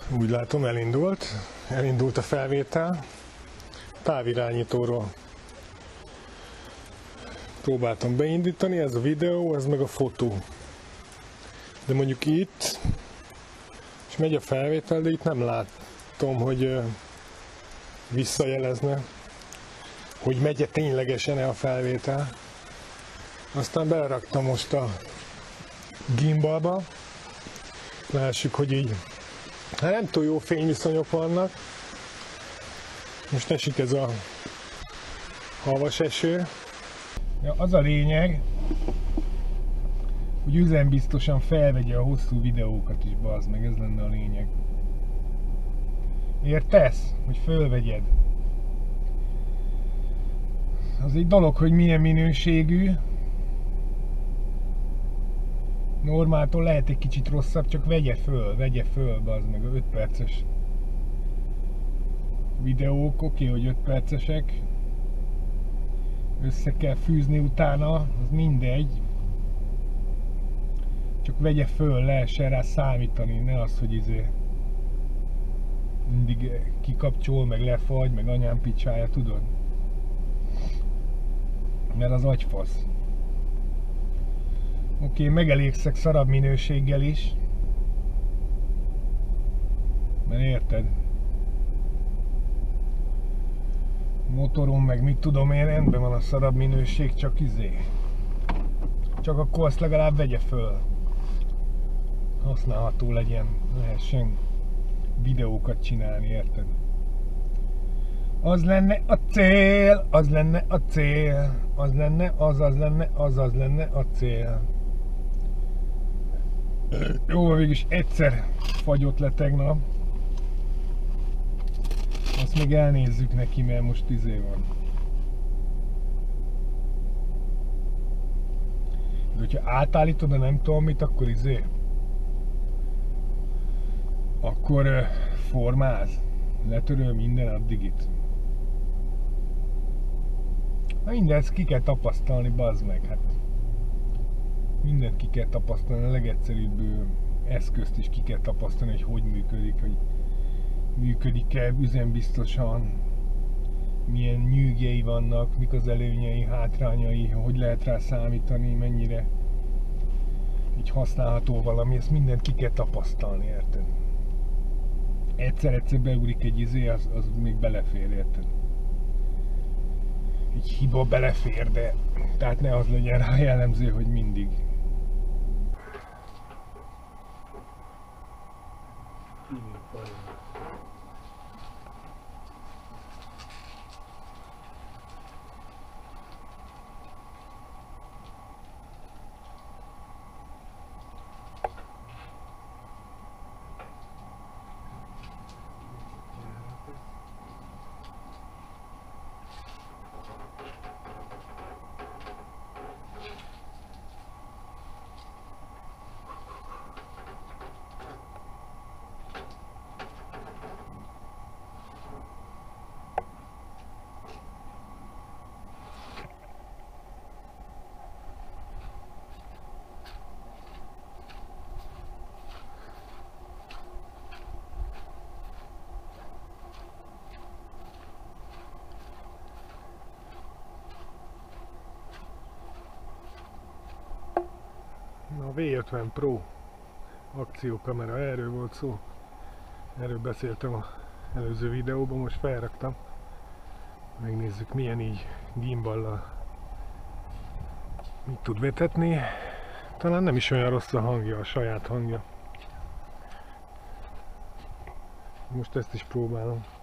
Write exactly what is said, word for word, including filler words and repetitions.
Úgy látom, elindult. Elindult a felvétel. Távirányítóról próbáltam beindítani, ez a videó, ez meg a fotó. De mondjuk itt, és megy a felvétel, de itt nem látom, hogy visszajelezne, hogy megy-e ténylegesen a felvétel. Aztán beleraktam most a gimbalba. Lássuk, hogy így, hát nem túl jó fényviszonyok vannak. Most esik ez a havas eső. Ja, az a lényeg, hogy üzembiztosan felvegye a hosszú videókat is, bazd meg, ez lenne a lényeg. Értesz? Hogy fölvegyed. Az egy dolog, hogy milyen minőségű. Normáltól lehet egy kicsit rosszabb, csak vegye föl, vegye föl, bazd meg, öt perces videók, oké, okay, hogy öt percesek. Össze kell fűzni utána, az mindegy. Csak vegye föl, lehessen rá számítani, ne az, hogy izé mindig kikapcsol, meg lefagy, meg anyám picsája, tudod? Mert az agyfasz. Oké, okay, megelégszek szarabb minőséggel is. Mert érted? Motoron meg mit tudom én, rendben van a szarabb minőség, csak izé. Csak akkor azt legalább vegye föl. Használható legyen, lehessen videókat csinálni, érted? Az lenne a cél, az lenne a cél, az lenne, az az lenne, az az lenne a cél. Jó, végülis egyszer fagyott le tegnap. Azt még elnézzük neki, mert most izé van. De hogyha átállítod a nem tudom mit, akkor izé. Akkor uh, formáz. Letöröl minden addig itt. Na mindezt ki kell tapasztalni, bazd meg, hát. Mindent ki kell tapasztalni, a legegyszerűbb eszközt is ki kell tapasztalni, hogy hogy működik, hogy működik-e üzembiztosan, milyen nyűgjei vannak, mik az előnyei, hátrányai, hogy lehet rá számítani, mennyire így használható valami, ezt mindent ki kell tapasztalni, érted? Egyszer-egyszer beugrik egy izé, az, az még belefér, érted? Egy hiba belefér, de tehát ne az legyen rá jellemző, hogy mindig. A vé ötven Pro akciókamera, erről volt szó, erről beszéltem az előző videóban, most felraktam, megnézzük milyen így gimballal mit tud vetetni, talán nem is olyan rossz a hangja, a saját hangja, most ezt is próbálom.